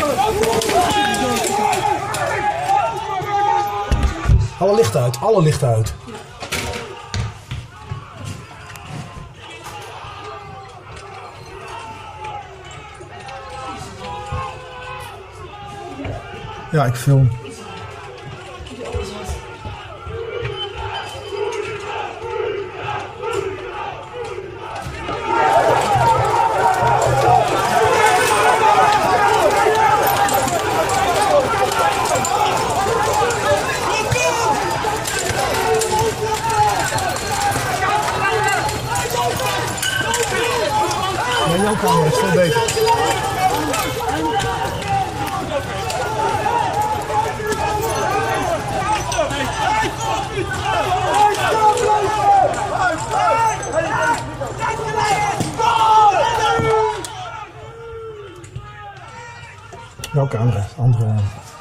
Alle lichten uit, alle lichten uit. Ja, ik film. Nee, jouw camera is veel beter. Jouw camera, andere.